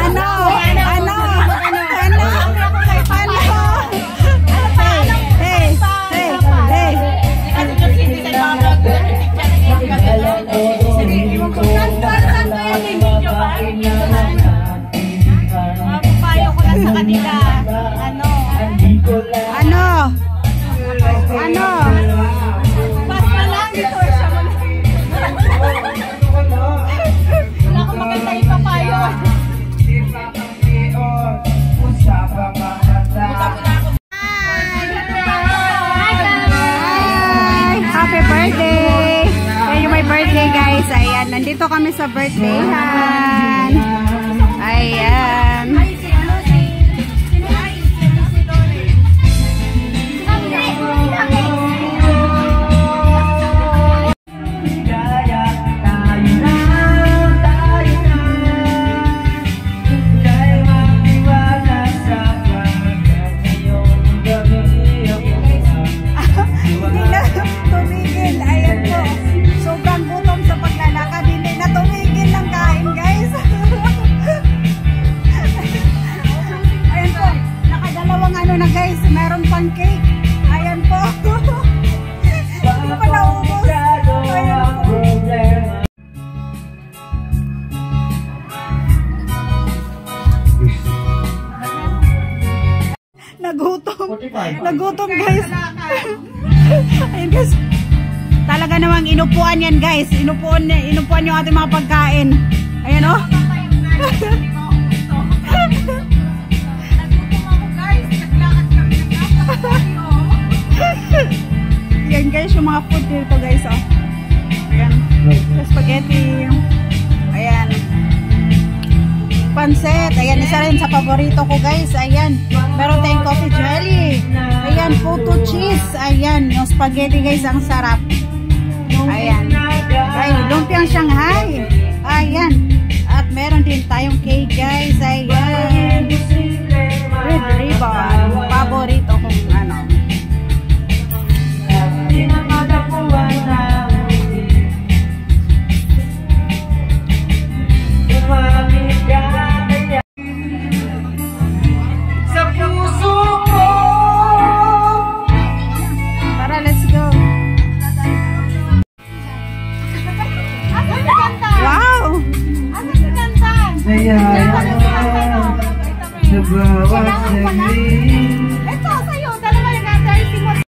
Ano? Ano? Ano? Hey! Hey! Hey! Papayo ko lang sa kanila. Ano? Ano? Ano? Basta lang dito siya. Wala akong maganda ipapayo. Happy birthday! Ayun may birthday guys. Ayan, nandito kami sa birthdayhan. Ayan. Meron pang cake. Ayan po. Hindi pa naubos. Ayan po. Nagutom. Nagutom guys. Ayan guys. Talaga namang inupuan yan guys. Inupuan yung ating mga pagkain. Ayan o. Yan guys, yung mga food dito guys, oh. Ayan, spaghetti. Ayan, pancit. Ayan, isa rin sa paborito ko guys. Ayan, meron tayong coffee jelly. Ayan, puto cheese. Ayan, yung spaghetti guys, ang sarap. Ayan, ay, lumpiang Shanghai. Ayan, at meron din tayong cake guys. Ayan, red ribbon. Paborito kong ano. Sa puso ko. Tara, let's go. Wow! Saya sa bawat